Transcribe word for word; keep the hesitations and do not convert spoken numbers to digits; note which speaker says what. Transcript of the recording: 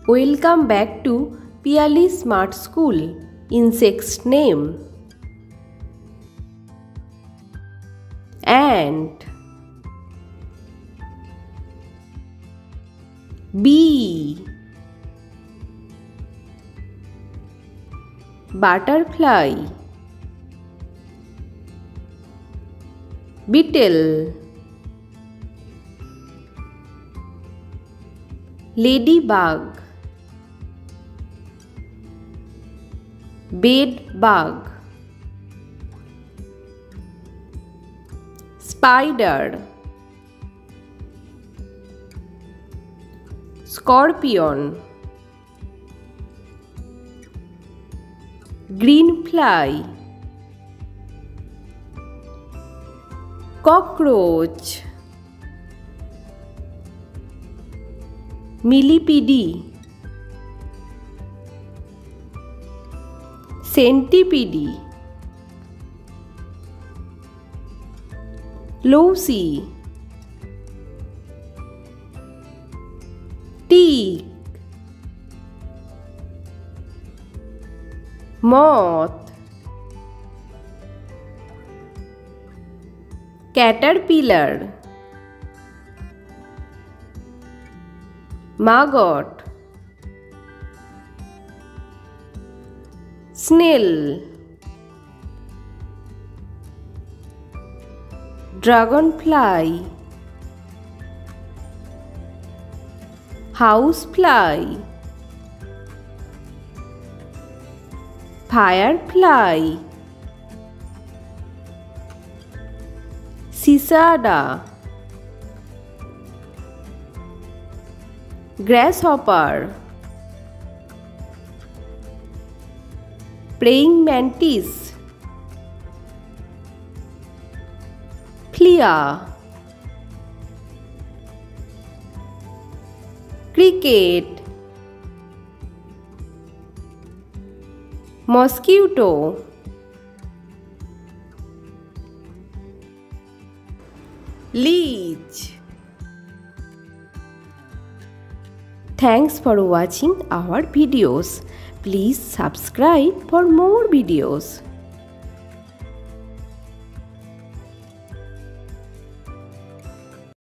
Speaker 1: Welcome back to Piali Smart School. Insects name: ant, bee, butterfly, beetle, ladybug, bedbug, spider, scorpion, green fly, cockroach, millipede, centipede, lousy, tick, moth, caterpillar, maggot, snail, dragonfly, housefly, firefly, cicada, grasshopper, praying mantis, flea, cricket, mosquito, leech. Thanks for watching our videos. Please subscribe for more videos.